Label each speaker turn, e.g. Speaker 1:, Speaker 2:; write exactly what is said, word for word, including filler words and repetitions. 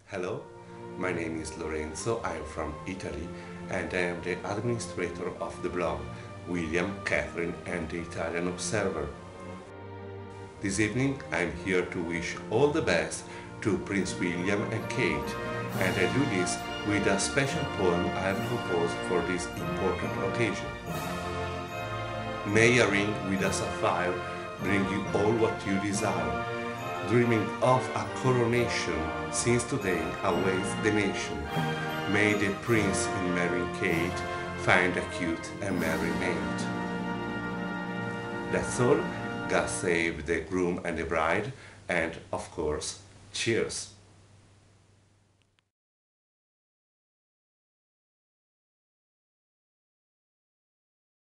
Speaker 1: Hello, my name is Lorenzo, I am from Italy and I am the administrator of the blog William, Catherine and the Italian Observer. This evening I am here to wish all the best to Prince William and Kate, and I do this with a special poem I have composed for this important occasion. May a ring with a sapphire bring you all what you desire, dreaming of a coronation, since today awaits the nation. May the prince in marrying Kate find a cute and merry mate. That's all. God save the groom and the bride, and of course, cheers!